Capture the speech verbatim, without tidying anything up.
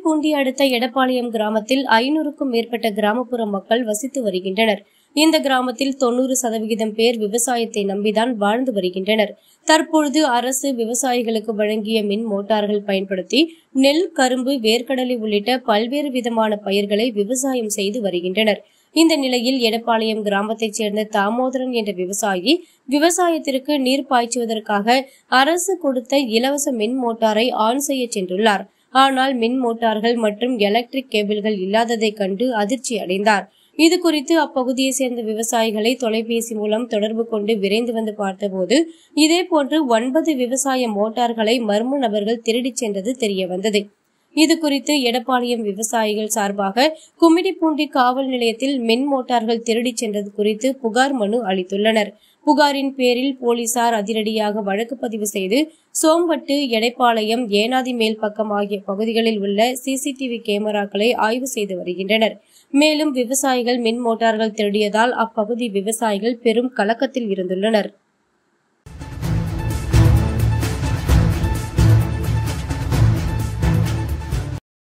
கும்மிடிப்பூண்டி அடுத்த எடப்பாளையம் கிராமத்தில் ஐநூறுக்கும் மேற்பட்ட கிராமப்புற மக்கள் வசித்து வருகின்றனர். இந்த கிராமத்தில் தொன்னூறு சதவிகிதம் பேர் விவசாயத்தை நம்பிதான் வாழ்ந்து வருகின்றனர். தற்பொழுது அரசு விவசாயிகளுக்கு வழங்கிய மின் மோட்டார்கள் பயன்படுத்தி நெல், கரும்பு, வேர்க்கடலை உள்ளிட்ட பல்வேறு விதமான பயிர்களை விவசாயம் செய்து வருகின்றனர். இந்த நிலையில் எடப்பாளையம் கிராமத்தைச் சேர்ந்த தாமோதரன் என்ற விவசாயி விவசாயத்திற்கு நீர் பாய்ச்சுவதற்காக அரசு கொடுத்த இலவச மின் மோட்டாரை ஆன் செய்ய சென்றுள்ளார். ஆனால் மின் மோட்டார்கள் மற்றும் எலக்ட்ரிக் கேபிள்கள் இல்லாததை கண்டு அதிர்ச்சி அடைந்தார். இது குறித்து அப்பகுதியை சேர்ந்த விவசாயிகளை தொலைபேசி மூலம் தொடர்பு கொண்டு விரைந்து வந்து பார்த்தபோது இதேபோன்று ஒன்பது விவசாய மோட்டார்களை மர்ம நபர்கள் திருடிச் சென்றது தெரிய வந்தது. இது குறித்து எடப்பாளையம் விவசாயிகள் சார்பாக கும்மிடிப்பூண்டி காவல் நிலையத்தில் மின் மோட்டார்கள் திருடிச் சென்றது குறித்து புகார் மனு அளித்துள்ளனர். புகாரின் பேரில் போலீசார் அதிரடியாக வழக்கு பதிவு செய்து சோம்பட்டு, எடப்பாளையம், ஏனாதி மேல் பக்கம் ஆகிய பகுதிகளில் உள்ள சிசிடிவி கேமராக்களை ஆய்வு செய்து வருகின்றனர். மேலும் விவசாயிகள் மின் மோட்டார்கள் திருடியதால் அப்பகுதி விவசாயிகள் பெரும் கலக்கத்தில் இருந்துள்ளனர்.